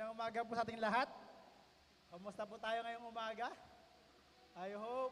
Magandang umaga po sa ating lahat. Kamusta po tayo ngayong umaga? I hope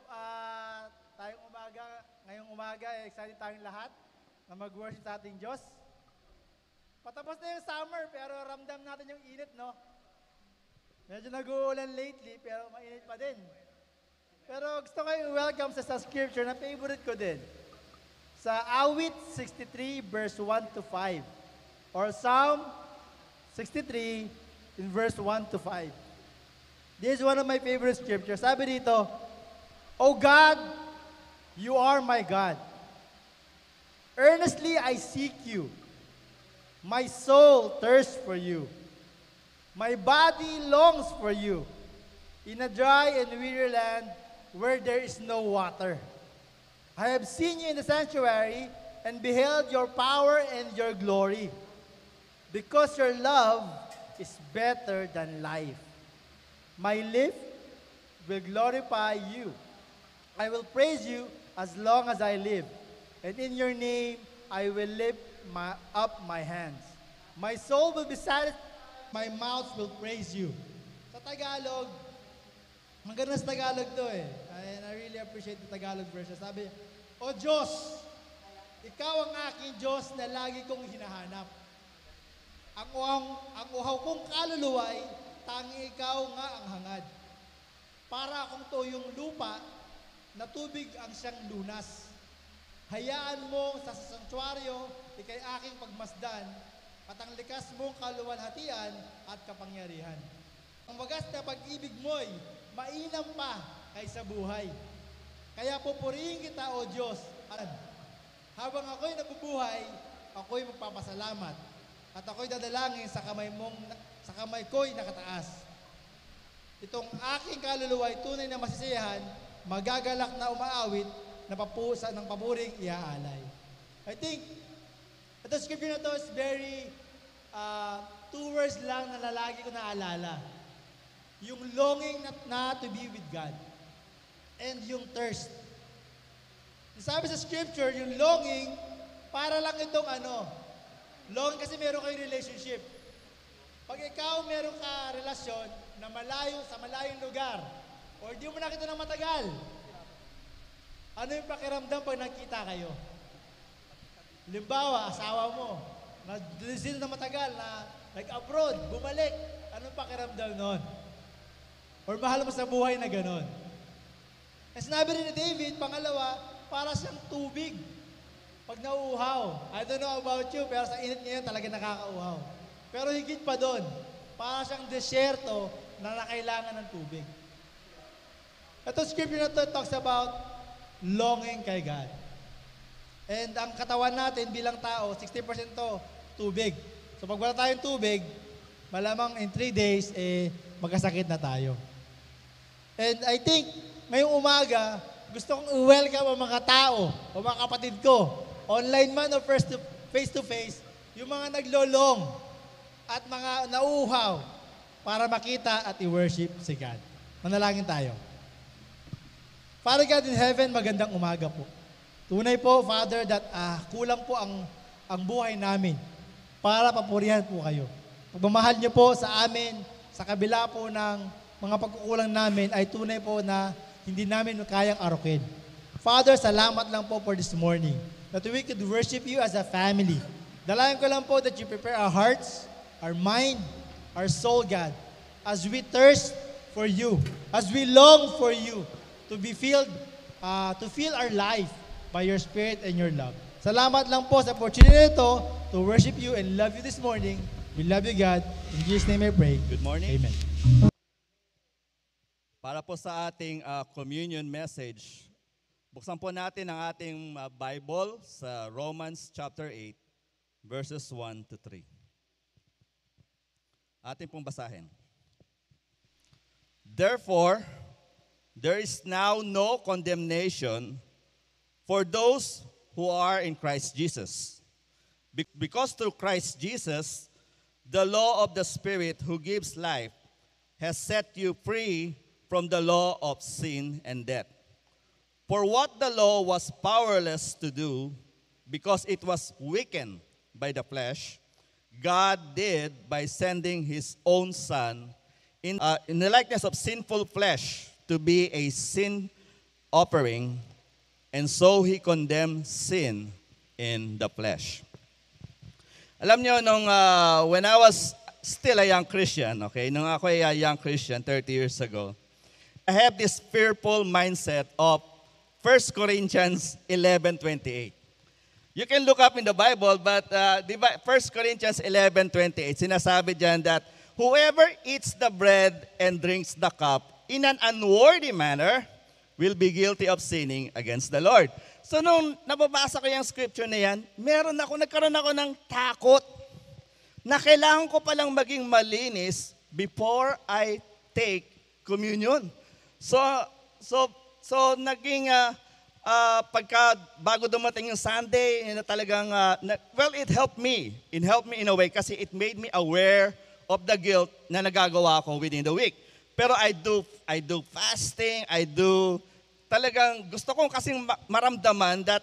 ngayong umaga, excited tayong lahat na mag-worship sa ating Diyos. Patapos na yung summer, pero ramdam natin yung init, no? Medyo nag-uulan lately, pero mainit pa din. Pero gusto ko yung welcome sa scripture na favorite ko din. Sa Awit 63 verse 1 to 5. Or Psalm 63 in verse 1 to 5. This is one of my favorite scriptures. Sabi dito, O God, you are my God. Earnestly I seek you. My soul thirsts for you. My body longs for you. In a dry and weary land where there is no water. I have seen you in the sanctuary and beheld your power and your glory. Because your love is better than life. My lips will glorify you. I will praise you as long as I live. And in your name, I will lift up my hands. My soul will be satisfied. My mouth will praise you. Sa Tagalog, maganda sa Tagalog to eh. And I really appreciate the Tagalog version. Sabi, O Diyos, ikaw ang aking Diyos na lagi kong hinahanap. Ang uhaw kong kaluluway, tanging ikaw nga ang hangad. Para akong tuyong lupa, na tubig ang siyang lunas. Hayaan mo sa sanctuaryo, ikay aking pagmasdan, at ang likas mong kaluwalhatian at kapangyarihan. Ang wagas na pag-ibig mo'y mainam pa kaysa buhay. Kaya pupurihin kita, O Diyos. Habang ako'y nabubuhay, ako'y magpapasalamat. At ako'y dadalangin sa kamay ko'y nakataas. Itong aking kaluluwa ay tunay na masisiyahan, magagalak na umaawit, na papusa ng paboring iaalay. I think, ito scripture na to is very, 2 words lang na lalagi ko naalala. Yung longing na to be with God. And yung thirst. Sabi sa scripture, yung longing, para lang itong longing kasi meron kayong relationship. Pag ikaw meron ka relasyon na sa malayong lugar, or di mo nakita ng matagal, ano yung pakiramdam pag nakita kayo? Halimbawa, asawa mo, na-desil na matagal, na nag-abroad, bumalik, anong pakiramdam nun? Or mahal mo sa buhay na ganon? Ang sinabi rin ni David, pangalawa, para siyang tubig. Pag nauuhaw, I don't know about you, pero sa init ngayon talaga nakakauhaw. Pero higit pa doon, para siyang desyerto na nakailangan ng tubig. Ito scripture na to talks about longing kay God. And ang katawan natin bilang tao, 60% to tubig. So pag wala tayong tubig, malamang in 3 days, magkasakit na tayo. And I think, ngayong umaga, gusto kong i-welcome ang mga tao o mga kapatid ko, online man o face-to-face, yung mga naglolong at mga nauuhaw para makita at i-worship si God. Manalangin tayo. Father God in heaven, magandang umaga po. Tunay po, Father, that kulang po ang buhay namin para papurihan po kayo. Pagmamahal niyo po sa amin, sa kabila po ng mga pagkukulang namin, ay tunay po na hindi namin kayang arukin. Father, salamat lang po for this morning that we could worship you as a family. Dalayan ko lang po that you prepare our hearts, our mind, our soul, God, as we thirst for you, as we long for you to be filled, to fill our life by your Spirit and your love. Salamat lang po sa opportunity ito to worship you and love you this morning. We love you, God. In Jesus' name I pray. Good morning. Amen. Para po sa ating communion message, buksan po natin ang ating Bible sa Romans chapter 8, verses 1 to 3. Ating pong basahin. Therefore, there is now no condemnation for those who are in Christ Jesus. Because through Christ Jesus, the law of the Spirit who gives life has set you free from the law of sin and death. For what the law was powerless to do, because it was weakened by the flesh, God did by sending His own Son in the likeness of sinful flesh to be a sin offering, and so He condemned sin in the flesh. Alam niyo, when I was still a young Christian, okay, nung ako ay a young Christian 30 years ago, I have this fearful mindset of 1 Corinthians 11:28. You can look up in the Bible, but 1 Corinthians 11:28, sinasabi dyan that whoever eats the bread and drinks the cup in an unworthy manner will be guilty of sinning against the Lord. So nung nababasa ko yung scripture na yan, nagkaroon ako ng takot na kailangan ko palang maging malinis before I take communion. So naging bago dumating yung Sunday, na talagang, it helped me. It helped me in a way kasi it made me aware of the guilt na nagagawa ko within the week. Pero I do fasting, talagang gusto kong kasing maramdaman that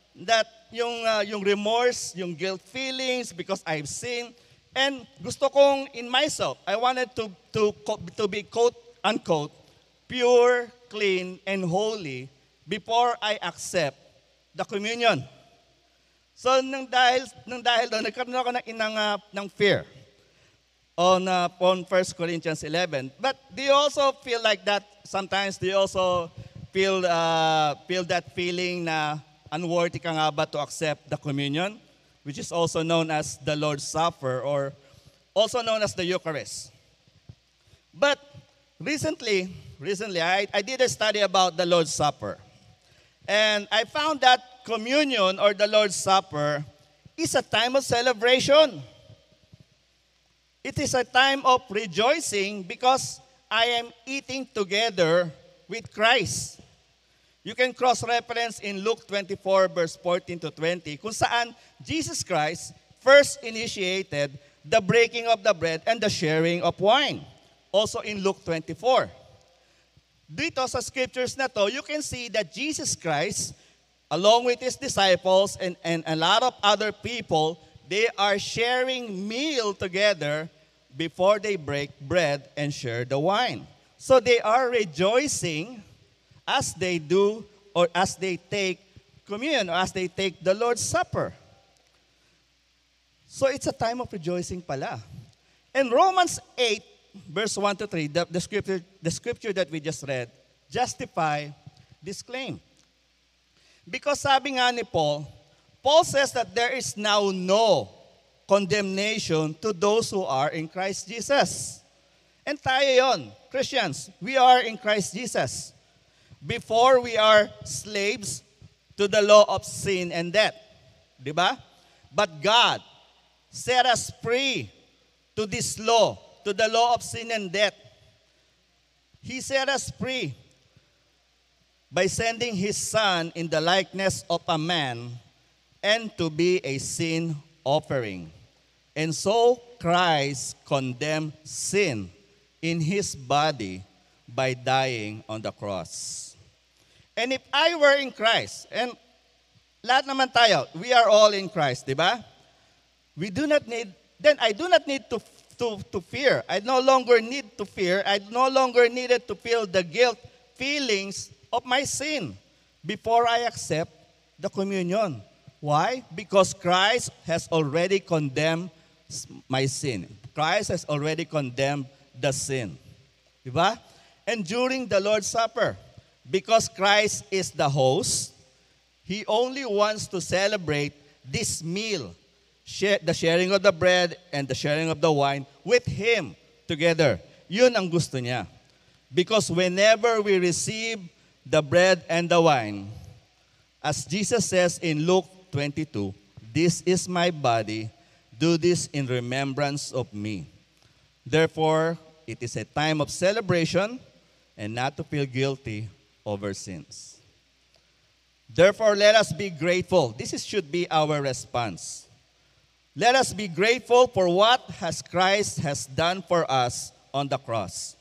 yung remorse, yung guilt feelings because I've sinned, and gusto kong in myself, I wanted to be quote unquote pure, clean, and holy before I accept the communion. So nang dahil doon, nagkaroon ako ng fear on 1 Corinthians 11. But do you also feel like that sometimes? Do you also feel that feeling na unworthy ka nga ba to accept the communion, which is also known as the Lord's Supper or also known as the Eucharist? But recently I did a study about the Lord's Supper. And I found that communion or the Lord's Supper is a time of celebration. It is a time of rejoicing because I am eating together with Christ. You can cross-reference in Luke 24 verse 14 to 20 kung saan Jesus Christ first initiated the breaking of the bread and the sharing of wine. Also in Luke 24. Dito sa scriptures na to, you can see that Jesus Christ, along with His disciples and a lot of other people, they are sharing meal together before they break bread and share the wine. So they are rejoicing as they do or as they take communion or as they take the Lord's Supper. So it's a time of rejoicing pala. And Romans 8, verse 1 to 3, the scripture that we just read, justify this claim. Because sabi nga ni Paul says that there is now no condemnation to those who are in Christ Jesus. And tayo yon, Christians, we are in Christ Jesus. Before we are slaves to the law of sin and death. Diba? But God set us free to this law, to the law of sin and death. He set us free by sending His Son in the likeness of a man and to be a sin offering. And so Christ condemned sin in His body by dying on the cross. And if I were in Christ, and lahat naman tayo, we are all in Christ, di ba? I do not need to fear. I no longer need to fear. I no longer needed to feel the guilt feelings of my sin before I accept the communion. Why? Because Christ has already condemned my sin. Christ has already condemned the sin. Diba? And during the Lord's Supper, because Christ is the host, He only wants to celebrate this meal, the sharing of the bread and the sharing of the wine with Him together. Yun ang gusto niya. Because whenever we receive the bread and the wine, as Jesus says in Luke 22, "This is my body, do this in remembrance of me." Therefore, it is a time of celebration and not to feel guilty over sins. Therefore, let us be grateful. Should be our response. Let us be grateful for what Christ has done for us on the cross.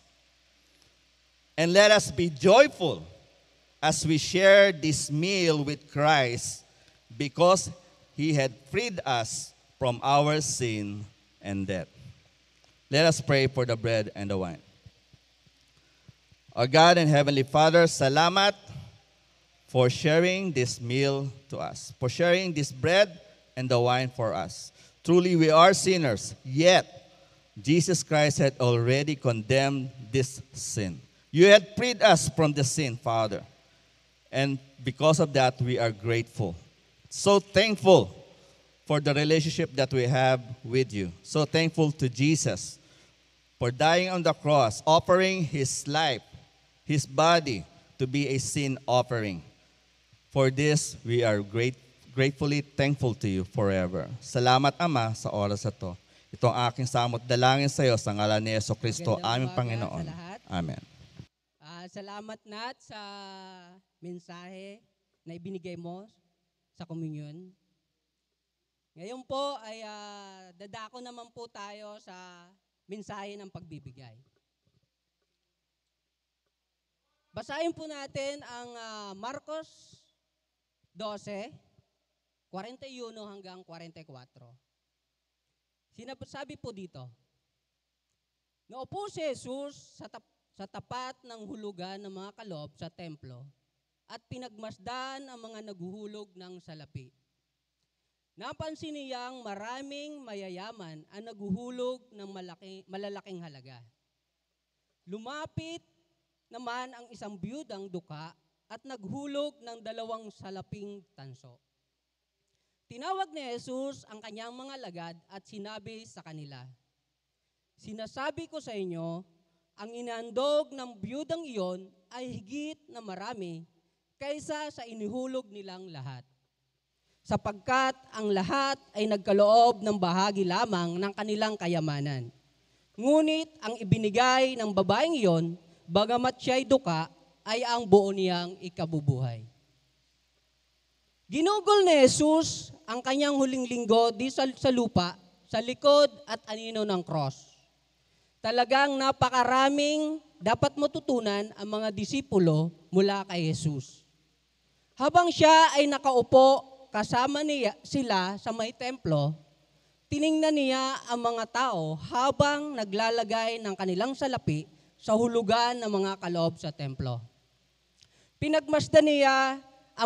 And let us be joyful as we share this meal with Christ because He had freed us from our sin and death. Let us pray for the bread and the wine. Our God and Heavenly Father, salamat for sharing this meal to us, for sharing this bread and the wine for us. Truly, we are sinners, yet Jesus Christ had already condemned this sin. You had freed us from the sin, Father. And because of that, we are grateful. So thankful for the relationship that we have with you. So thankful to Jesus for dying on the cross, offering His life, His body to be a sin offering. For this, we are gratefully thankful to you forever. Salamat, Ama, sa oras na to. Itong aking samot dalangin sa iyo sa ngalan ni Jesucristo, aming Panginoon. Amen. Salamat, Nat, sa mensahe na ibinigay mo sa komunyon. Ngayon po ay dadako naman po tayo sa mensahe ng pagbibigay. Basahin po natin ang Marcos 12, 41 hanggang 44. Sabi po dito, naupo si Jesus sa tapat ng hulugan ng mga kalob sa templo at pinagmasdan ang mga naghuhulog ng salapi. Napansin niyang maraming mayayaman ang naghuhulog ng malalaking halaga. Lumapit naman ang isang biyudang duka at naghulog ng 2 salaping tanso. Tinawag ni Jesus ang kanyang mga lagad at sinabi sa kanila, "Sinasabi ko sa inyo, ang inandog ng biyudang iyon ay higit na marami kaysa sa inihulog nilang lahat. Sapagkat ang lahat ay nagkaloob ng bahagi lamang ng kanilang kayamanan. Ngunit ang ibinigay ng babaeng iyon, bagamat siya'y duka, ay ang buo niyang ikabubuhay." Ginugol ni Jesus ang kanyang huling linggo di sa lupa, sa likod at anino ng cross. Talagang napakaraming dapat matutunan ang mga disipulo mula kay Jesus. Habang siya ay nakaupo kasama sila sa may templo, tiningnan niya ang mga tao habang naglalagay ng kanilang salapi sa hulugan ng mga kaloob sa templo. Pinagmasdan niya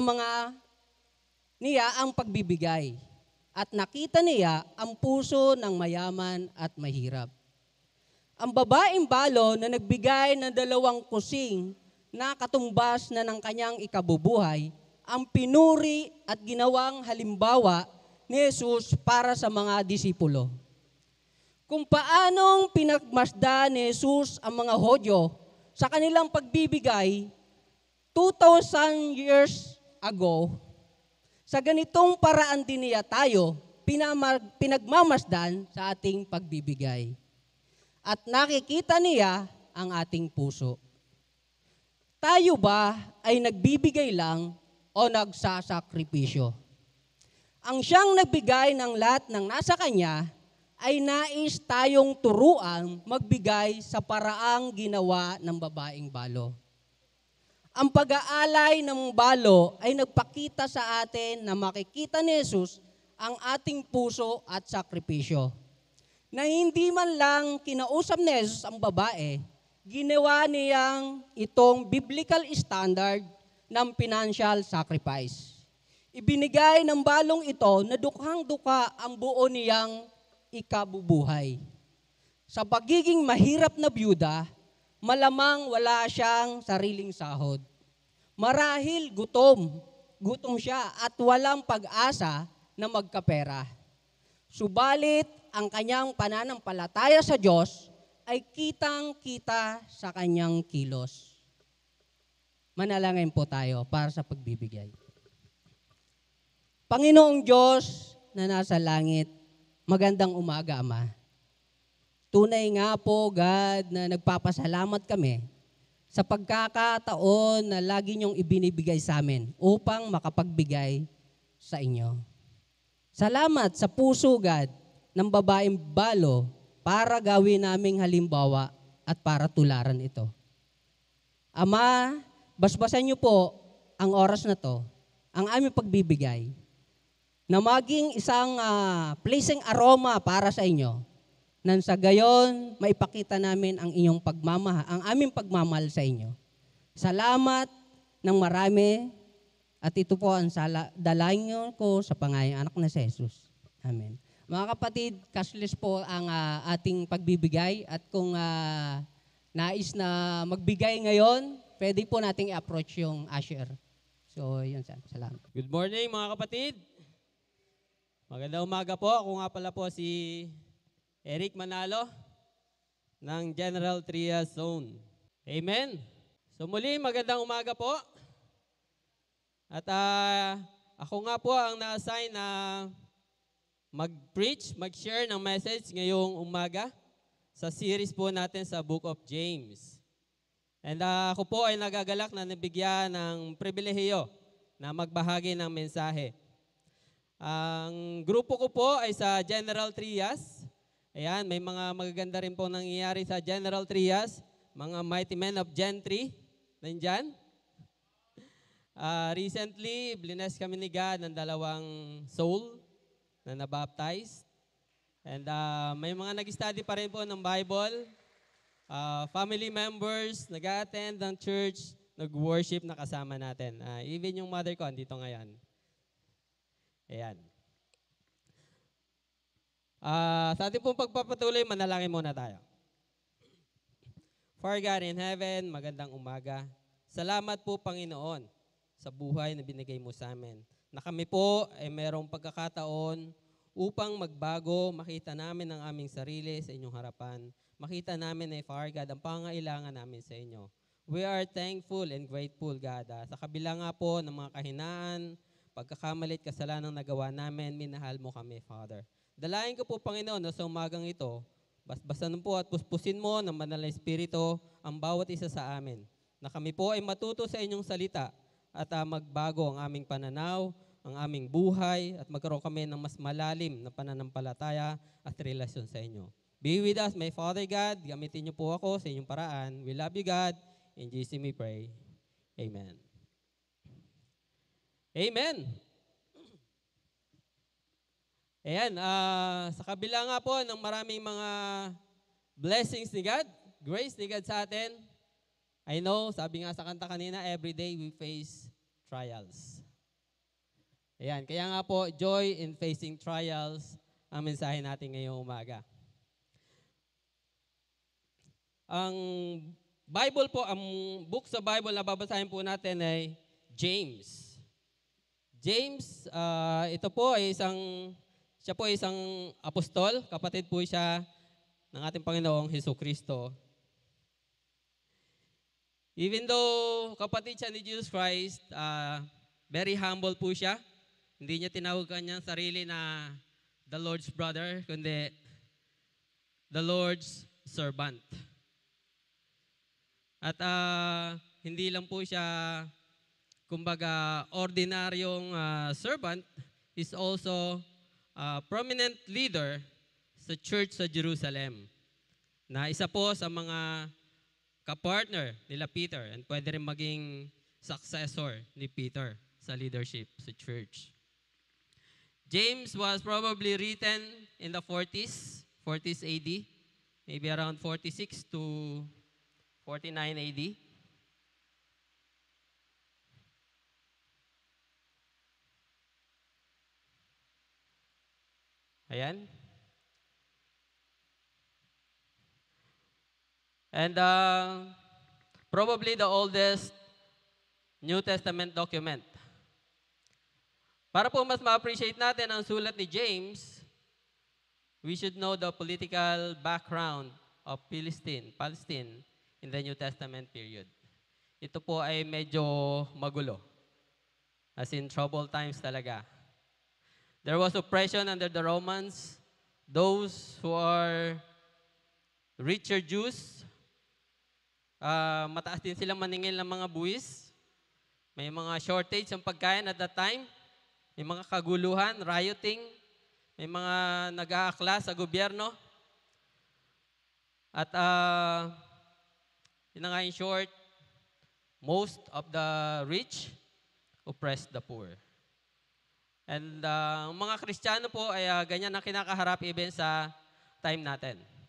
ang pagbibigay at nakita niya ang puso ng mayaman at mahirap. Ang babaeng balo na nagbigay ng 2 kusing na katumbas na ng kanyang ikabubuhay, ang pinuri at ginawang halimbawa ni Jesus para sa mga disipulo. Kung paanong pinagmasdan ni Jesus ang mga Hudyo sa kanilang pagbibigay 2,000 years ago, sa ganitong paraan din niya tayo pinagmamasdan sa ating pagbibigay. At nakikita niya ang ating puso. Tayo ba ay nagbibigay lang o nagsasakripisyo? Ang siyang nagbigay ng lahat ng nasa kanya ay nais tayong turuan magbigay sa paraang ginawa ng babaeng balo. Ang pag-aalay ng balo ay nagpakita sa atin na makikita ni Jesus ang ating puso at sakripisyo. Na hindi man lang kinausap ni Jesus ang babae, ginawa niyang itong biblical standard ng financial sacrifice. Ibinigay ng balong ito na dukhang-dukha ang buo niyang ikabubuhay. Sa pagiging mahirap na byuda, malamang wala siyang sariling sahod. Marahil gutom siya at walang pag-asa na magkapera. Subalit, ang kanyang pananampalataya sa Diyos ay kitang-kita sa kanyang kilos. Manalangin po tayo para sa pagbibigay. Panginoong Diyos na nasa langit, magandang umaga, Ama. Tunay nga po, God, na nagpapasalamat kami sa pagkakataon na lagi niyong ibinibigay sa amin upang makapagbigay sa inyo. Salamat sa puso, God, ng babaeng balo para gawin naming halimbawa at para tularan ito. Ama, basbasan niyo po ang oras na to, ang aming pagbibigay, na maging isang pleasing aroma para sa inyo, nang sa gayon maipakita namin ang ang aming pagmamahal sa inyo. Salamat ng marami at ito po ang dalangin ko sa pangayang anak na si Jesus. Amen. Mga kapatid, cashless po ang ating pagbibigay at kung nais na magbigay ngayon, pwede po nating i-approach yung usher. So, yun. Salamat. Good morning mga kapatid. Magandang umaga po. Ako nga pala po si Eric Manalo ng General Trias Zone. Amen. So muli, magandang umaga po. At ako nga po ang na-assign na mag-preach, mag-share ng message ngayong umaga sa series po natin sa Book of James. And ako po ay nagagalak na nabigyan ng pribilehiyo na magbahagi ng mensahe. Ang grupo ko po ay sa General Trias. Ayan, may mga magaganda rin po nangyayari sa General Trias. Mga mighty men of Gentry. Nandyan. Recently, blessed kami ni God ng 2 soul na nabaptized. And may mga nag-study pa rin po ng Bible. Family members, nag-attend ng church, nag-worship na kasama natin. Even yung mother ko, andito ngayon. Ayan. Sa ating pong pagpapatuloy, manalangin muna tayo. Father God in heaven, magandang umaga. Salamat po, Panginoon, sa buhay na binigay mo sa amin. Na kami po ay merong pagkakataon upang magbago, makita namin ang aming sarili sa inyong harapan. Makita namin ay, Father God, ang pangailangan namin sa inyo. We are thankful and grateful, God. Sa kabila nga po ng mga kahinaan, pagkakamalit, kasalanan nagawa namin, minahal mo kami, Father. Dalayan ko po, Panginoon, na sa umagang ito, basbasan po at puspusin mo ng Banal na Espiritu ang bawat isa sa amin. Na kami po ay matuto sa inyong salita at magbago ang aming pananaw, ang aming buhay, at magkaroon kami ng mas malalim na pananampalataya at relasyon sa inyo. Be with us, my Father God. Gamitin niyo po ako sa inyong paraan. We love you, God. In Jesus we pray. Amen. Amen. Ayan, sa kabila nga po ng maraming mga blessings ni God, grace ni God sa atin, I know, sabi nga sa kanta kanina, every day we face trials. Ayan, kaya nga po, joy in facing trials ang mensahe natin ngayong umaga. Ang Bible po, ang book sa Bible na babasahin po natin ay James. James, ito po ay siya po ay isang apostol, kapatid po siya ng ating Panginoong Hesukristo. Even though kapatid siya ni Jesus Christ, very humble po siya. Hindi niya tinawag kanyang sarili na the Lord's brother, kundi the Lord's servant. At hindi lang po siya, kumbaga, ordinaryong servant, is also a prominent leader sa church sa Jerusalem. Na isa po sa mga kapartner nila Peter and pwede rin maging successor ni Peter sa leadership sa church. James was probably written in the 40s AD, maybe around 46 to 49 AD. Ayan. And probably the oldest New Testament document. Para po mas ma-appreciate natin ang sulat ni James, we should know the political background of Palestine in the New Testament period. Ito po ay medyo magulo. As in troubled times talaga. There was oppression under the Romans. Those who are richer Jews, mataas din silang maningil ng mga buwis. May mga shortage ng pagkain at that time. May mga kaguluhan, rioting. May mga nag-aakla sa gobyerno. At yun na nga in short, most of the rich oppressed the poor. And ang mga Kristiyano po ay ganyan ang kinakaharap even sa time natin.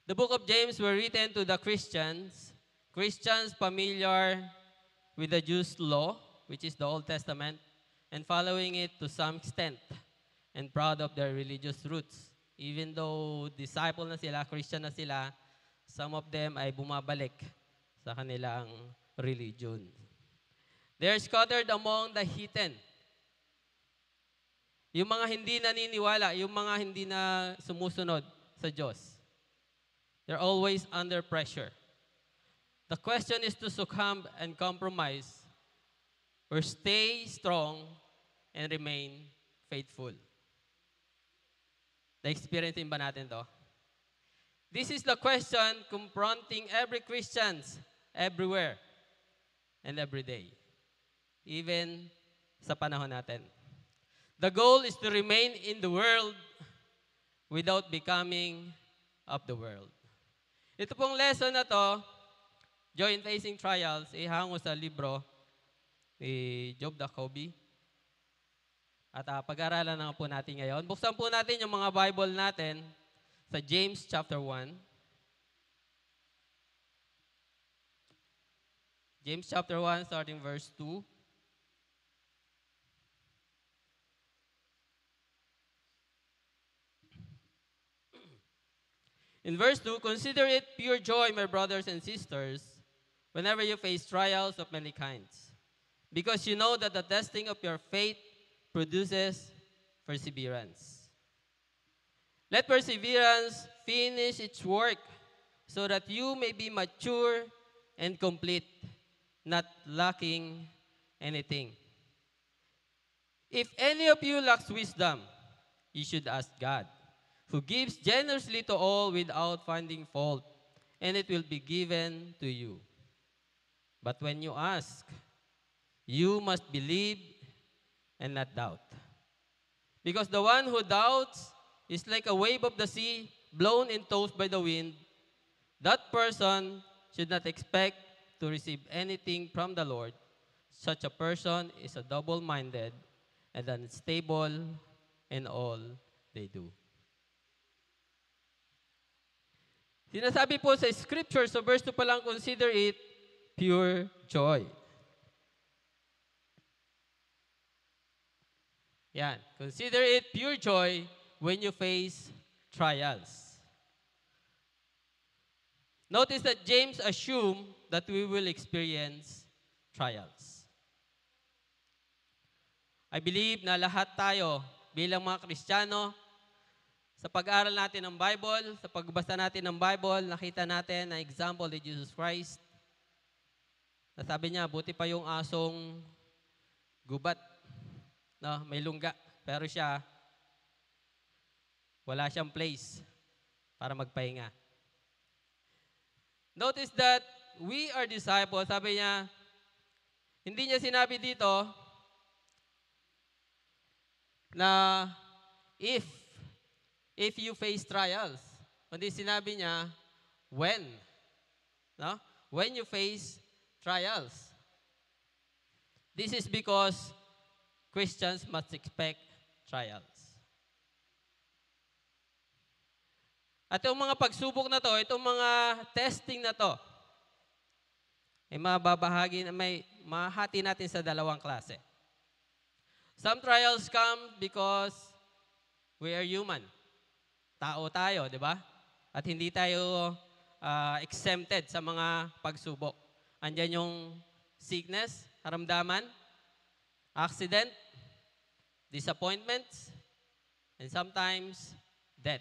The book of James were written to the Christians, Christians familiar with the Jews' law, which is the Old Testament, and following it to some extent, and proud of their religious roots. Even though disciple na sila, Christian na sila, some of them ay bumabalik sa kanilang religion. They are scattered among the heathen. Yung mga hindi naniniwala, yung mga hindi na sumusunod sa Diyos. They're always under pressure. The question is to succumb and compromise or stay strong and remain faithful. Na-experience ba natin to? This is the question confronting every Christians everywhere and every day. Even sa panahon natin. The goal is to remain in the world without becoming of the world. Ito pong lesson na to, Joy in Facing Trials, ihango sa libro ni Job Dacoby. At pag-aralan na po natin ngayon. Buksan po natin yung mga Bible natin sa James chapter 1. James chapter 1 starting verse 2. In verse 2, consider it pure joy, my brothers and sisters, whenever you face trials of many kinds, because you know that the testing of your faith produces perseverance. Let perseverance finish its work so that you may be mature and complete, not lacking anything. If any of you lacks wisdom, you should ask God, who gives generously to all without finding fault, and it will be given to you. But when you ask, you must believe and not doubt. Because the one who doubts is like a wave of the sea blown and tossed by the wind. That person should not expect to receive anything from the Lord. Such a person is a double-minded and unstable in all they do. Sinasabi po sa scripture, sa verse 2 pa lang, consider it pure joy. Yan. Consider it pure joy when you face trials. Notice that James assumed that we will experience trials. I believe na lahat tayo bilang mga Kristiyano, sa pag-aaral natin ng Bible, sa pagbasa natin ng Bible, nakita natin na example ni Jesus Christ. Nasabi niya, buti pa yung asong gubat, no, may lungga. Pero siya, wala siyang place para magpahinga. Notice that we are disciples. Sabi niya, hindi niya sinabi dito na if you face trials. Kundi sinabi niya, when. No? When you face trials. This is because Christians must expect trials. At itong mga pagsubok na to, itong mga testing na to, ay mahati natin sa dalawang klase. Some trials come because we are human. Tao tayo, di ba? At hindi tayo exempted sa mga pagsubok. Andyan yung sickness, karamdaman, accident, disappointments, and sometimes death.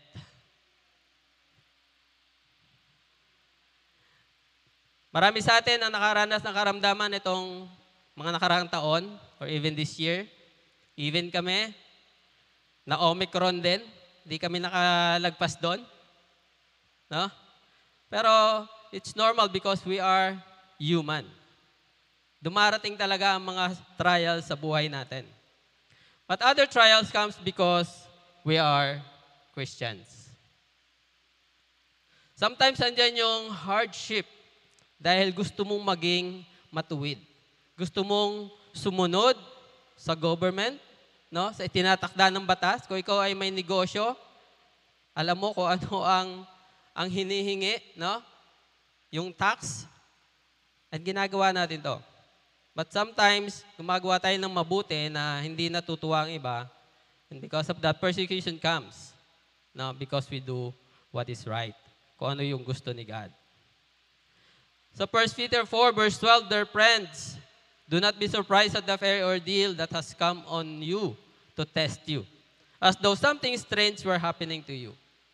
Marami sa atin ang nakaranas ng karamdaman itong mga nakaraang taon or even this year. Even kami, na Omicron din. Hindi kami nakalagpas doon. No? Pero it's normal because we are human. Dumarating talaga ang mga trials sa buhay natin. But other trials comes because we are Christians. Sometimes andyan yung hardship dahil gusto mong maging matuwid. Gusto mong sumunod sa government, no? Sa itinatakda ng batas. Kung ikaw ay may negosyo, alam mo kung ano ang ang hinihingi, no? Yung tax, at ginagawa natin to. But sometimes, gumagawa tayo ng mabuti na hindi natutuwa ang iba, and because of that, persecution comes. No? Because we do what is right. Kung ano yung gusto ni God. So 1 Peter 4 verse 12, dear friends, do not be surprised at the very ordeal that has come on you to test you, as though something strange were happening to you.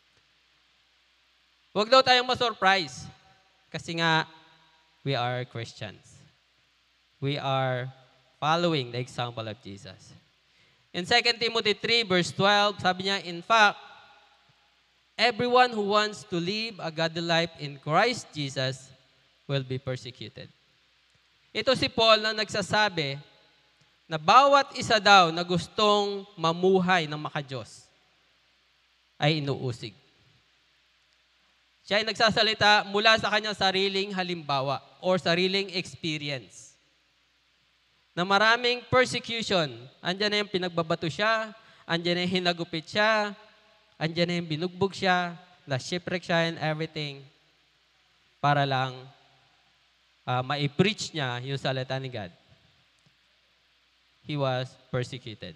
Huwag daw tayong ma-surprise. Kasi nga, we are Christians. We are following the example of Jesus. In 2 Timothy 3 verse 12, sabi niya, in fact, everyone who wants to live a godly life in Christ Jesus will be persecuted. Ito si Paul na nagsasabi na bawat isa daw na gustong mamuhay ng makadiyos ay inuusig. Siya ay nagsasalita mula sa kanyang sariling halimbawa or sariling experience. Na maraming persecution, andyan na yung pinagbabato siya, andyan na yung hinagupit siya, andyan na yung binugbog siya, na-shipwreck siya and everything para lang ma-preach niya yung salita ni God. He was persecuted.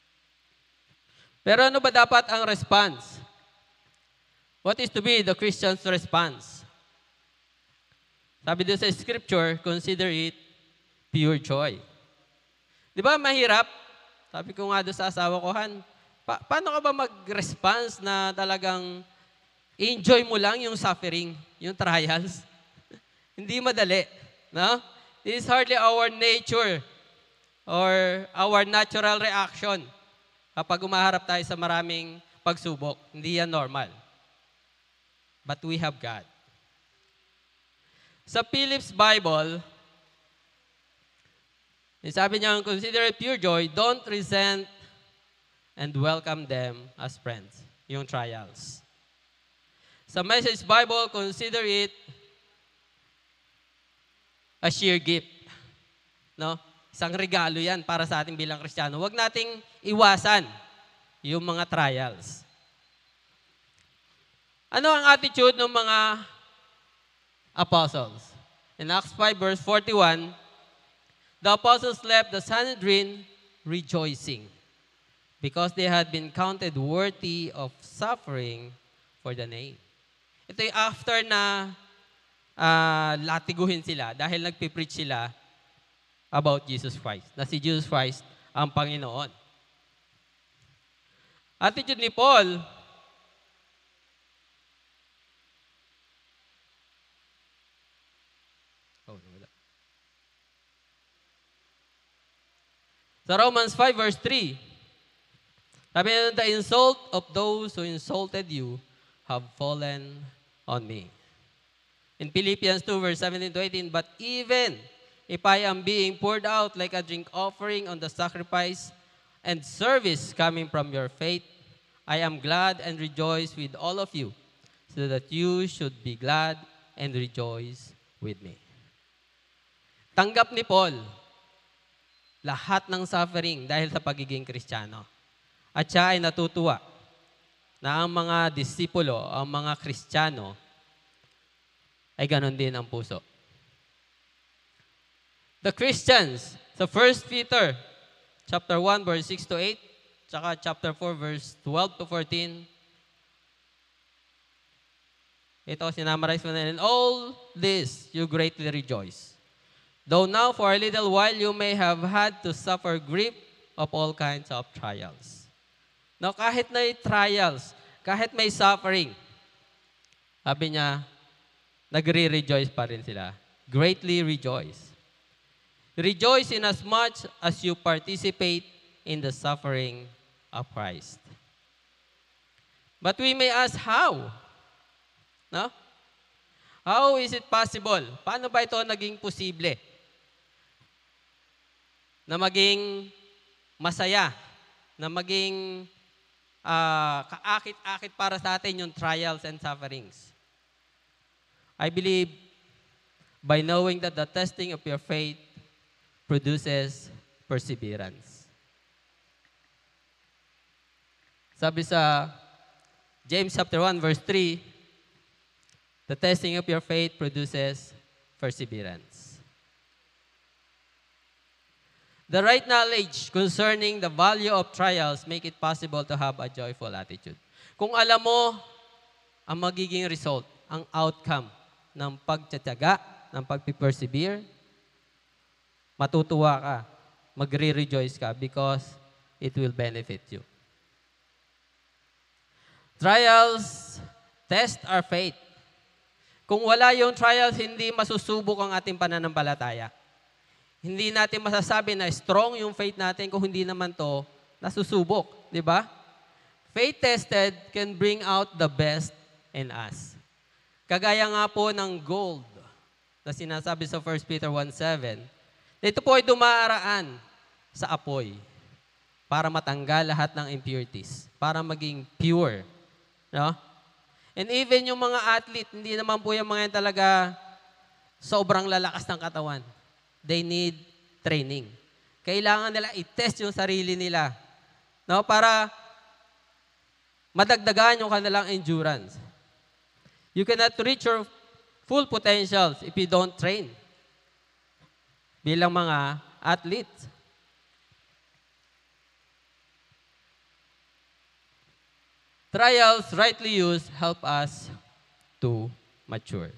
Pero ano ba dapat ang response? What is to be the Christian's response? Sabi doon sa scripture, consider it pure joy. Di ba mahirap? Sabi ko nga doon sa asawa ko, Han, paano ka ba mag-response na talagang enjoy mo lang yung suffering, yung trials? Hindi madali. No? This is hardly our nature or our natural reaction kapag umaharap tayo sa maraming pagsubok. Hindi yan normal. But we have God. Sa Philip's Bible, sabi niya, consider it pure joy, don't resent and welcome them as friends. Yung trials. Sa Message Bible, consider it a sheer gift. No? Isang regalo yan para sa ating bilang Kristiyano. Huwag nating iwasan yung mga trials. Ano ang attitude ng mga apostles? In Acts 5 verse 41, the apostles left the Sanhedrin rejoicing because they had been counted worthy of suffering for the name. Ito yung after na latiguhin sila dahil nagpipreach sila about Jesus Christ, na si Jesus Christ ang Panginoon. Attitude ni Paul, sa Romans 5 verse 3, sabi niya, the insult of those who insulted you have fallen on me. In Philippians 2 verse 17 to 18, but even if I am being poured out like a drink offering on the sacrifice and service coming from your faith, I am glad and rejoice with all of you, so that you should be glad and rejoice with me. Tanggap ni Paul lahat ng suffering dahil sa pagiging Kristiyano. At siya ay natutuwa na ang mga disipulo, ang mga Kristiyano, ay ganon din ang puso. The Christians, sa 1 Peter chapter 1 verse 6 to 8, tsaka chapter 4 verse 12 to 14, ito, sinamarize mo na, in all this you greatly rejoice. Though now for a little while you may have had to suffer grief of all kinds of trials. Now, kahit may trials, kahit may suffering, sabi niya, nagre-rejoice pa rin sila. Greatly rejoice. Rejoice in as much as you participate in the suffering of Christ. But we may ask, how? No? How is it possible? Paano ba ito naging posible? Na maging masaya, na maging kaakit-akit para sa atin yung trials and sufferings. I believe by knowing that the testing of your faith produces perseverance. Sabi sa James chapter 1 verse 3, The testing of your faith produces perseverance. The right knowledge concerning the value of trials make it possible to have a joyful attitude. Kung alam mo ang magiging result, ang outcome ng pagtsatsaga, ng pagpipersevere, matutuwa ka, magre-rejoice ka because it will benefit you. Trials test our faith. Kung wala yung trials, hindi masusubok ang ating pananampalataya. Hindi natin masasabi na strong yung faith natin kung hindi naman to nasusubok. Di ba? Faith tested can bring out the best in us. Kagaya nga po ng gold na sinasabi sa 1 Peter 1:7, ito po ay dumaraan sa apoy para matanggal lahat ng impurities, para maging pure. No? And even yung mga athlete, hindi naman po yung mga yan talaga sobrang lalakas ng katawan. They need training. Kailangan nila i-test yung sarili nila, no, para madagdagan yung kanilang endurance. You cannot reach your full potentials if you don't train bilang mga athletes. Trials, rightly used, help us to mature.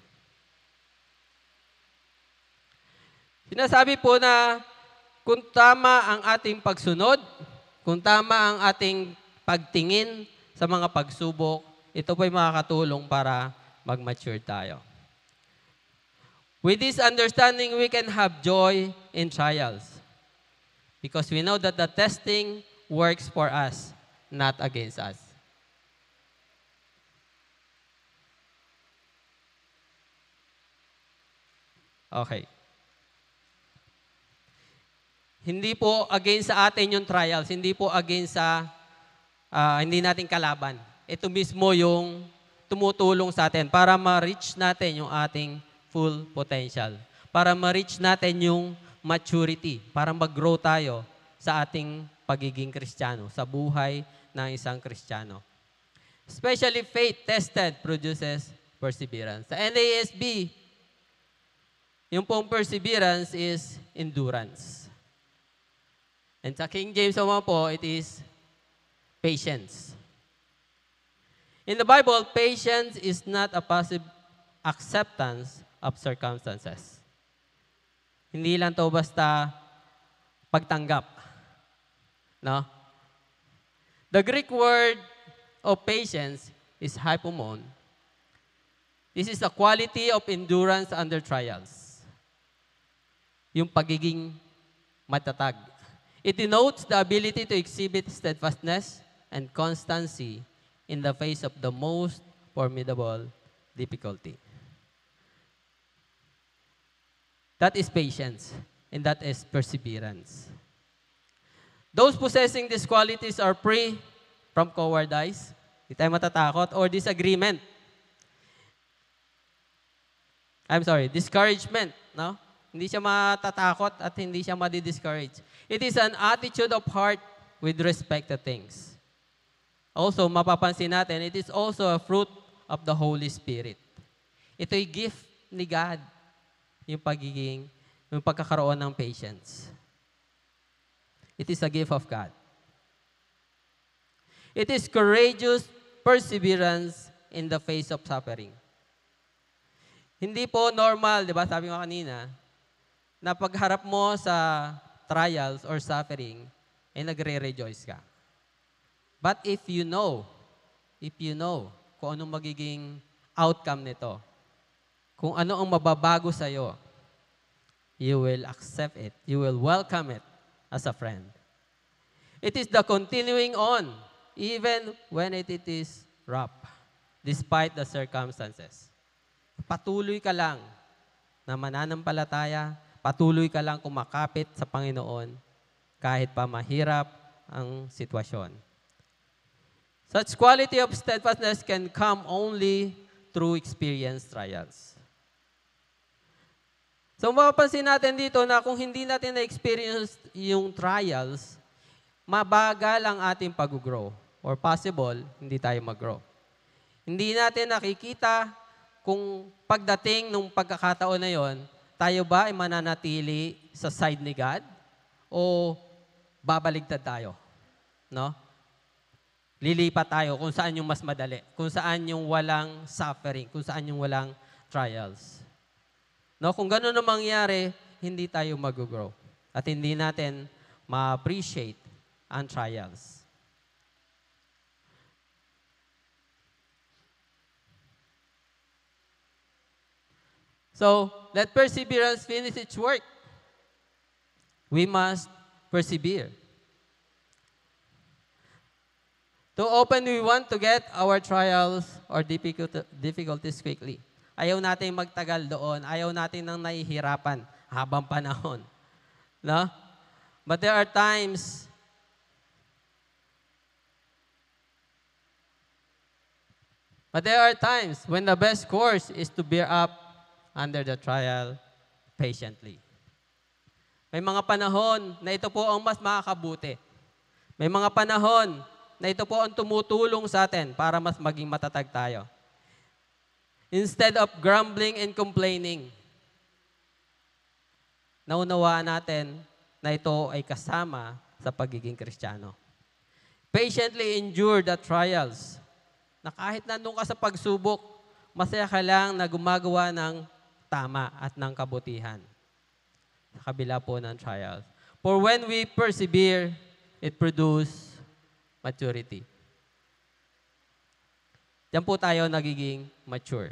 Sinasabi po na kung tama ang ating pagsunod, kung tama ang ating pagtingin sa mga pagsubok, ito po ay makakatulong para mag-mature tayo. With this understanding, we can have joy in trials because we know that the testing works for us, not against us. Okay. Hindi po against sa atin yung trials. Hindi po against sa hindi natin kalaban. Ito mismo yung tumutulong sa atin para ma-reach natin yung ating full potential. Para ma-reach natin yung maturity. Para mag-grow tayo sa ating pagiging Kristiyano, sa buhay ng isang Kristiyano. Especially faith tested produces perseverance. Sa NASB, yung pong perseverance is endurance. And sa King James po, it is patience. In the Bible, patience is not a passive acceptance of circumstances. Hindi lang to basta pagtanggap. No? The Greek word of patience is hypomone. This is a quality of endurance under trials. Yung pagiging matatag. It denotes the ability to exhibit steadfastness and constancy in the face of the most formidable difficulty. That is patience, and that is perseverance. Those possessing these qualities are free from cowardice, hindi tayo matatakot, or disagreement. Discouragement, no? Hindi siya matatakot at hindi siya madi-discourage. It is an attitude of heart with respect to things. Also, mapapansin natin, it is also a fruit of the Holy Spirit. Ito'y gift ni God, yung pagkakaroon ng patience. It is a gift of God. It is courageous perseverance in the face of suffering. Hindi po normal, di ba? Sabi ko kanina, na pagharap mo sa trials or suffering, ay nagre-rejoice ka. But if you know kung anong magiging outcome nito, kung ano ang mababago sa'yo, you will accept it. You will welcome it as a friend. It is the continuing on, even when it is rough, despite the circumstances. Patuloy ka lang na mananampalataya, patuloy ka lang kumakapit sa Panginoon kahit pa mahirap ang sitwasyon. Such quality of steadfastness can come only through experienced trials. So mapapansin natin dito na kung hindi natin na-experience yung trials, mabagal ang ating pag-grow. Or possible, hindi tayo mag-grow. Hindi natin nakikita kung pagdating nung pagkakataon na yon, tayo ba ay mananatili sa side ni God o babaligtad tayo? No? Lilipat tayo kung saan yung mas madali, kung saan yung walang suffering, kung saan yung walang trials. No, kung gano'n ang mangyari, hindi tayo mag-grow at hindi natin ma-appreciate ang trials. So, let perseverance finish its work. We must persevere. Too often we want to get our trials or difficulties quickly. Ayaw natin magtagal doon. Ayaw natin nang nahihirapan habang panahon. No? But there are times when the best course is to bear up under the trial patiently. May mga panahon na ito po ang mas makakabuti. May mga panahon na ito po ang tumutulong sa atin para mas maging matatag tayo. Instead of grumbling and complaining, naunawaan natin na ito ay kasama sa pagiging Kristiyano. Patiently endure the trials. Na kahit nandun ka sa pagsubok, masaya ka lang na gumagawa ng tama at ng kabutihan. Sa kabila po ng trials. For when we persevere, it produces maturity. Diyan po tayo nagiging mature.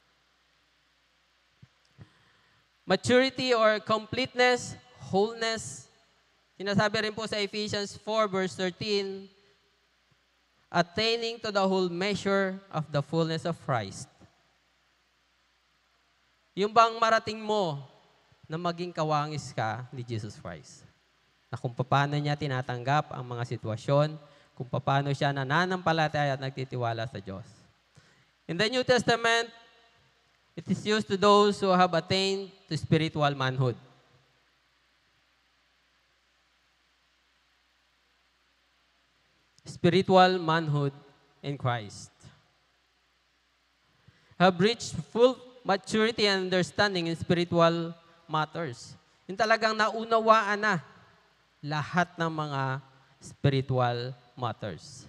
Maturity or completeness, wholeness. Sinasabi rin po sa Ephesians 4 verse 13, attaining to the whole measure of the fullness of Christ. Yung bang marating mo na maging kawangis ka ni Jesus Christ. Na kung paano niya tinatanggap ang mga sitwasyon, kung paano siya nananampalataya at nagtitiwala sa Diyos. In the New Testament, it is used to those who have attained to spiritual manhood. Spiritual manhood in Christ. Have reached full maturity and understanding in spiritual matters. Yung talagang naunawaan na lahat ng mga spiritual matters.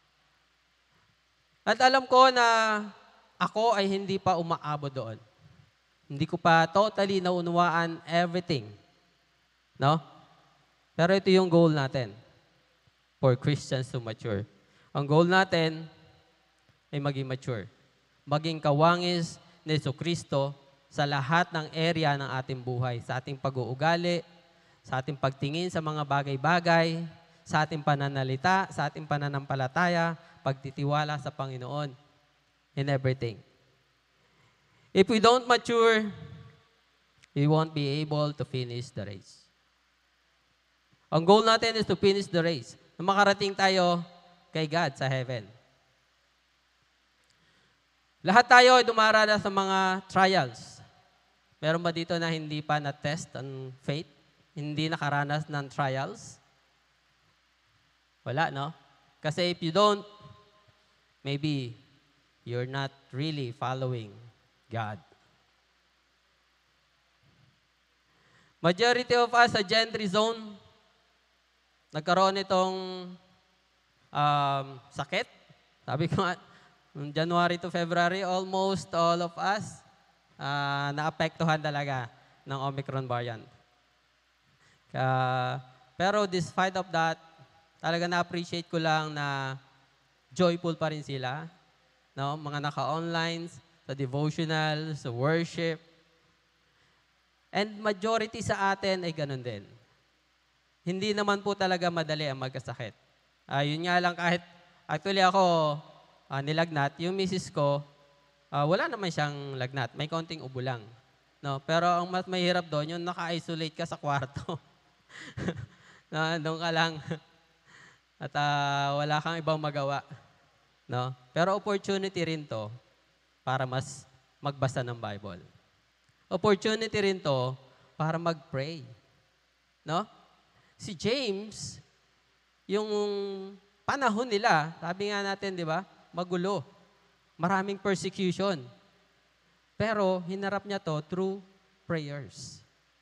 At alam ko na ako ay hindi pa umaabot doon. Hindi ko pa totally naunawaan everything. No? Pero ito yung goal natin for Christians to mature. Ang goal natin ay maging mature. Maging kawangis ni Jesucristo sa lahat ng area ng ating buhay. Sa ating pag-uugali, sa ating pagtingin sa mga bagay-bagay, sa ating pananalita, sa ating pananampalataya, pagtitiwala sa Panginoon, in everything. If we don't mature, we won't be able to finish the race. Ang goal natin is to finish the race. Na makarating tayo kay God sa heaven. Lahat tayo ay dumaranas sa mga trials. Meron ba dito na hindi pa na-test ang faith? Hindi nakaranas ng trials? Wala, no? Kasi if you don't, maybe you're not really following God. Majority of us sa Gentry Zone, nagkaroon itong sakit. Sabi ko nga, January to February, almost all of us naapektuhan talaga ng Omicron variant. Pero despite of that, talaga na-appreciate ko lang na joyful pa rin sila. No? Mga naka-online, sa devotional, sa worship. And majority sa atin ay ganun din. Hindi naman po talaga madali ang magkasakit. Yun nga lang kahit, actually ako, nilagnat, yung misis ko, wala naman siyang lagnat. May konting ubo lang. No? Pero ang mas mahirap doon, yung naka-isolate ka sa kwarto. Doon ka lang. At wala kang ibang magawa. No? Pero opportunity rin to para mas magbasa ng Bible. Opportunity rin to para mag-pray. No? Si James, yung panahon nila, sabi nga natin, di ba, magulo. Maraming persecution. Pero hinarap niya to through prayers.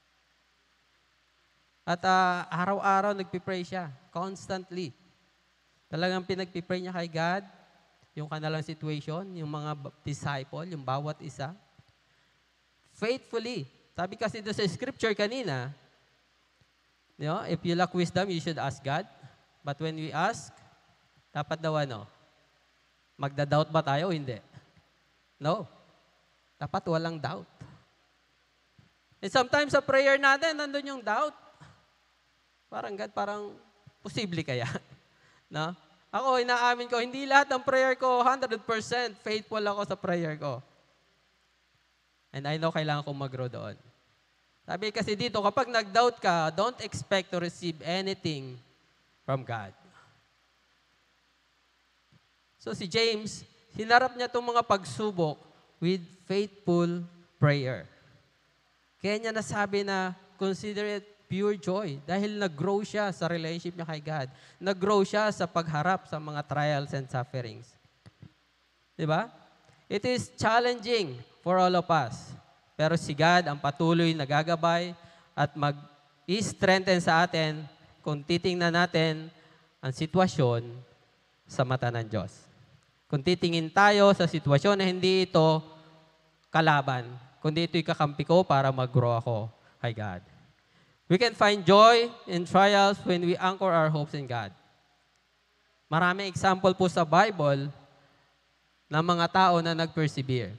At araw-araw nagpipray siya, constantly. Talagang pinagpipray niya kay God, yung kanilang situation, yung mga disciple, yung bawat isa. Faithfully. Sabi kasi doon sa scripture kanina, if you lack wisdom, you should ask God. But when we ask, dapat daw magda-doubt ba tayo? Hindi. No. Dapat walang doubt. And sometimes sa prayer natin, nandun yung doubt. Parang God, parang posible kaya? No? Ako, inaamin ko, hindi lahat ng prayer ko, 100% faithful ako sa prayer ko. And I know kailangan kong mag-grow doon. Sabi kasi dito, kapag nag-doubt ka, don't expect to receive anything from God. So si James, hinarap niya itong mga pagsubok with faithful prayer. Kaya niya nasabi na consider it pure joy dahil nag-grow siya sa relationship niya kay God. Nag-grow siya sa pagharap sa mga trials and sufferings. Diba? It is challenging for all of us. Pero si God ang patuloy nagagabay at mag-strengthen sa atin kung titingnan natin ang sitwasyon sa mata ng Diyos. Kung titingin tayo sa sitwasyon na hindi ito kalaban, kundi ito'y kakampi ko para mag-grow ako kay God. We can find joy in trials when we anchor our hopes in God. Maraming example po sa Bible ng mga tao na nag-persevere.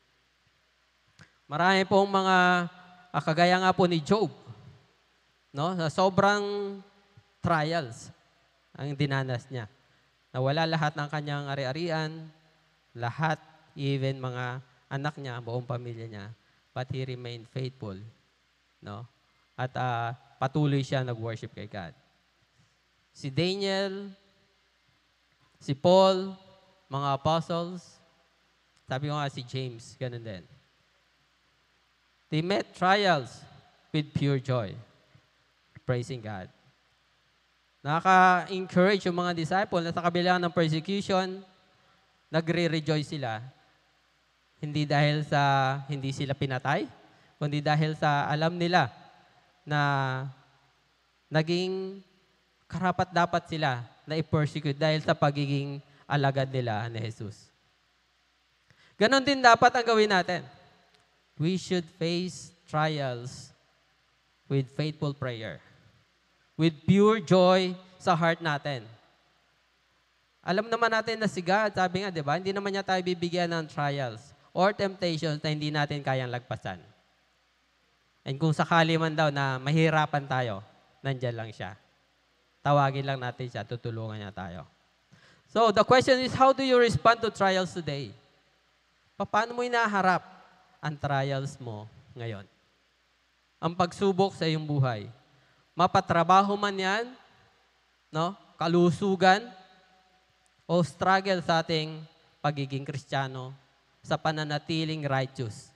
Marami pong mga, kagaya nga po ni Job, no? Na sobrang trials ang dinanas niya. Nawala lahat ng kanyang ari-arian, lahat, even mga anak niya, buong pamilya niya, but he remained faithful. No? At patuloy siya nag-worship kay God. Si Daniel, si Paul, mga apostles, sabi ko nga si James, ganun din. They met trials with pure joy, praising God. Nakaka-encourage yung mga disciple na sa kabila ng persecution, nagre-rejoice sila. Hindi dahil sa hindi sila pinatay, kundi dahil sa alam nila na naging karapat-dapat sila na i-persecute dahil sa pagiging alagad nila ni Jesus. Ganon din dapat ang gawin natin. We should face trials with faithful prayer. With pure joy sa heart natin. Alam naman natin na si God, sabi nga, di ba, hindi naman niya tayo bibigyan ng trials or temptations na hindi natin kayang lagpasan. And kung sakali man daw na mahirapan tayo, nandyan lang siya. Tawagin lang natin siya, tutulungan niya tayo. So, the question is, how do you respond to trials today? Paano mo inaharap ang trials mo ngayon? Ang pagsubok sa iyong buhay. Mapatrabaho man yan, no? Kalusugan, o struggle sa ating pagiging Kristiyano sa pananatiling righteous.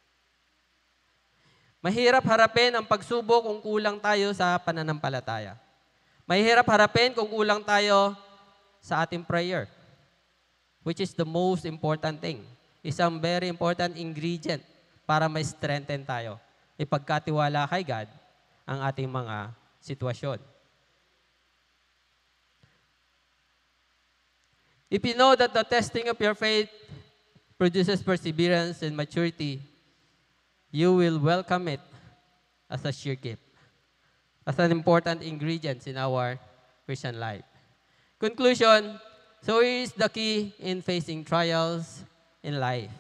Mahirap harapin ang pagsubok kung kulang tayo sa pananampalataya. Mahirap harapin kung kulang tayo sa ating prayer, which is the most important thing. Isang very important ingredient para ma-strengthen tayo. Ipagkatiwala kay God ang ating mga sitwasyon. If you know that the testing of your faith produces perseverance and maturity, you will welcome it as a sure gift, as an important ingredient in our Christian life. Conclusion, so here is the key in facing trials in life.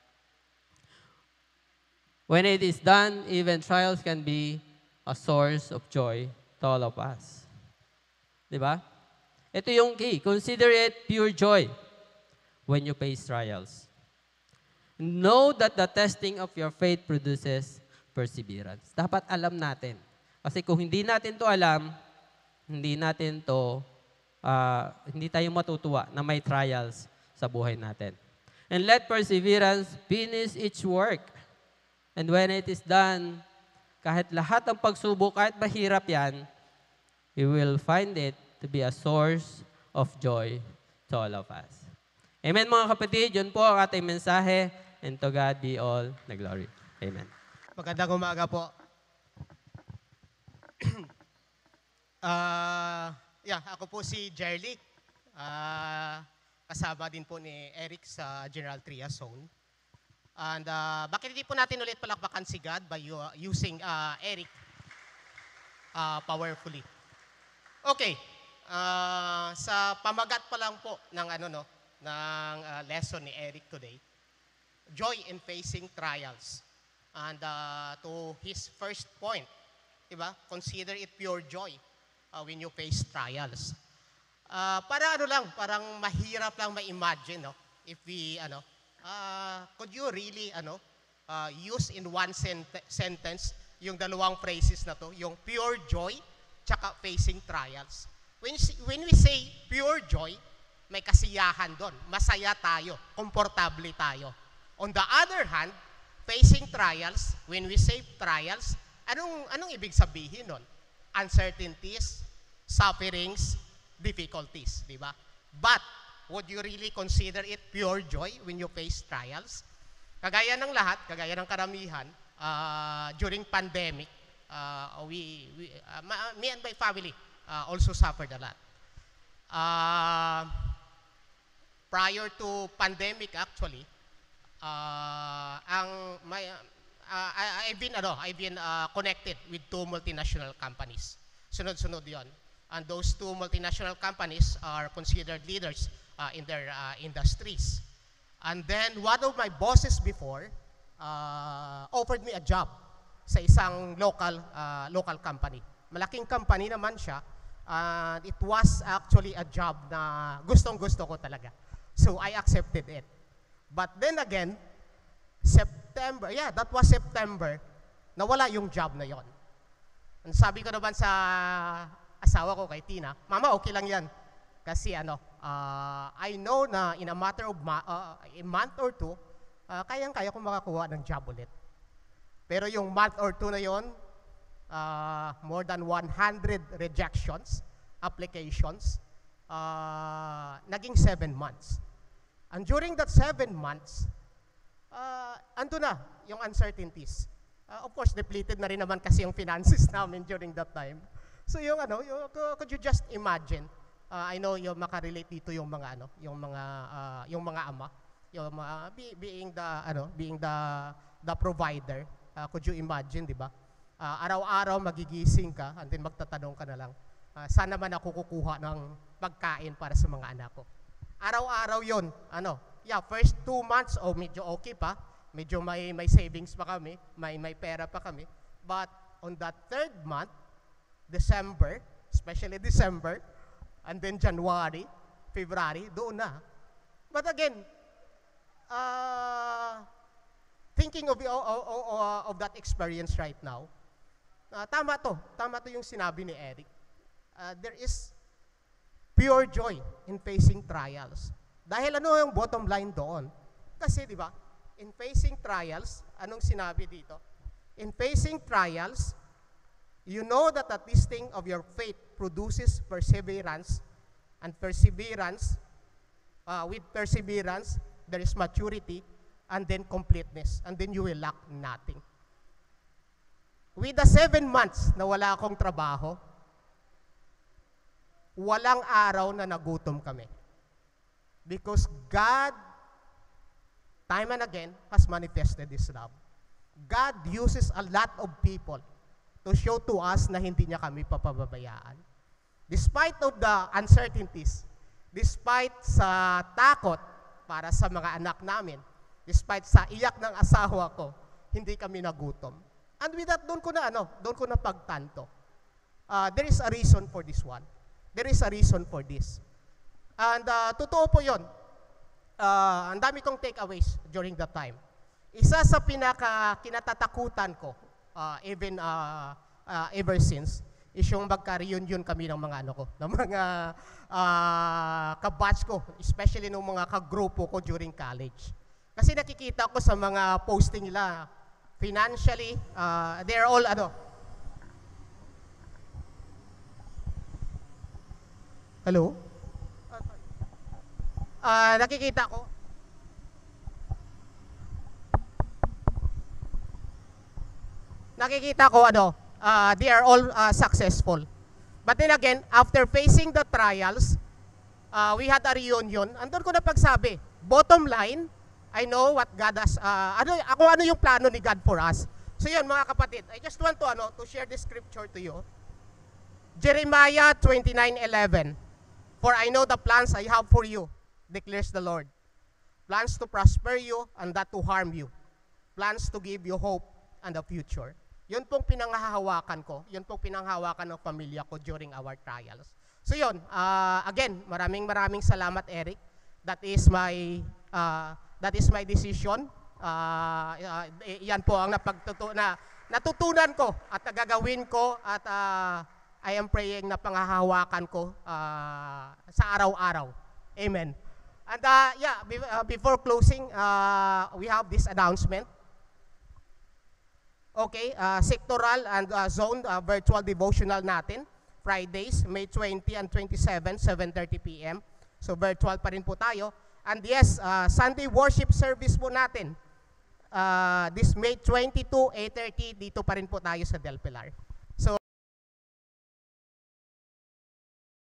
When it is done, even trials can be a source of joy to all of us. Diba? Ito yung key. Consider it pure joy when you face trials. Know that the testing of your faith produces perseverance. Dapat alam natin. Kasi kung hindi natin to alam, hindi tayo matutuwa na may trials sa buhay natin. And let perseverance finish its work. And when it is done, kahit lahat ng pagsubok, kahit mahirap yan, we will find it to be a source of joy to all of us. Amen mga kapatid, yun po ang ating mensahe. And to God be all the glory. Amen. Magandang umaga po. Ako po si Jerly. Kasama din po ni Eric sa General Tria Zone. And bakit hindi po natin ulit palakpakan si God by using Eric powerfully? Okay. Sa pamagat pa lang po ng lesson ni Eric today, joy in facing trials. And to his first point, diba? Consider it pure joy when you face trials. Parang mahirap lang ma-imagine, no? If we, could you really, use in one sentence yung dalawang phrases na to, yung pure joy, tsaka facing trials. When we say pure joy, may kasiyahan doon. Masaya tayo, komportable tayo. On the other hand, facing trials, when we say trials, anong ibig sabihin nun? Uncertainties, sufferings, difficulties, di ba? But, would you really consider it pure joy when you face trials? Kagaya ng lahat, kagaya ng karamihan, during pandemic, me and my family also suffered a lot. Prior to pandemic, actually, I've been connected with 2 multinational companies. Sunod-sunod yon. And those 2 multinational companies are considered leaders in their industries. And then one of my bosses before offered me a job sa isang local company. Malaking company naman siya. And it was actually a job na gustong-gusto ko talaga. So I accepted it. But then again, that was September, nawala yung job na yon. And sabi ko naman sa asawa ko kay Tina, Mama, okay lang yan. Kasi I know na in a matter of a month or 2, kayang-kaya ko makakuha ng job ulit. Pero yung month or 2 na yon, more than 100 rejections, applications, naging 7 months. And during that 7 months, ando na yung uncertainties. Of course, depleted na rin naman kasi yung finances namin during that time. So could you just imagine? I know yung makarelate dito yung mga ama, being the provider. Could you imagine, di ba? Araw-araw magigising ka and then magtatanong ka na lang, saan naman ako kukuha ng pagkain para sa mga anak ko? Araw-araw yon. First 2 months, medyo okay pa. Medyo may savings pa kami, may pera pa kami. But on that 3rd month, December, especially December, and then January, February, doon na. But again, thinking of that experience right now, tama to yung sinabi ni Eric. There is pure joy in facing trials. Dahil yung bottom line doon? Kasi di ba, in facing trials, anong sinabi dito? In facing trials, you know that the testing of your faith produces perseverance, and perseverance, with perseverance, there is maturity, and then completeness, and then you will lack nothing. With the 7 months na wala akong trabaho, walang araw na nagutom kami. Because God, time and again, has manifested His love. God uses a lot of people to show to us na hindi niya kami papababayaan. Despite of the uncertainties, despite sa takot para sa mga anak namin, despite sa iyak ng asawa ko, hindi kami nagutom. And with that, doon ko na pagtanto. There is a reason for this one. There is a reason for this. And totoo po yun. Ang dami kong takeaways during that time. Isa sa kinatatakutan ko, ever since, is yung magka-reunion kami ng mga ng mga kabatch ko, especially ng mga kagrupo ko during college. Kasi nakikita ko sa mga posting nila, financially, they're all Hello? Nakikita ko, nakikita ko, they are all successful. But then again, after facing the trials, we had a reunion. Andun ko na pagsabi, bottom line, I know what God has, ano yung plano ni God for us. So yun, mga kapatid, I just want to share this scripture to you. Jeremiah 29:11. For I know the plans I have for you, declares the Lord. Plans to prosper you and not to harm you. Plans to give you hope and a future. Yun pong pinanghahawakan ko. Yun pong pinanghahawakan ng pamilya ko during our trials. So yun, again, maraming salamat, Eric. That is my decision. Yan po ang natutunan ko at nagagawin ko at I am praying na panghahawakan ko sa araw-araw. Amen. And before closing, we have this announcement. Okay, sectoral and zone virtual devotional natin. Fridays, May 20 and 27, 7:30 p.m. So virtual pa rin po tayo. And yes, Sunday worship service po natin. This May 22, 8:30, dito pa rin po tayo sa Del Pilar.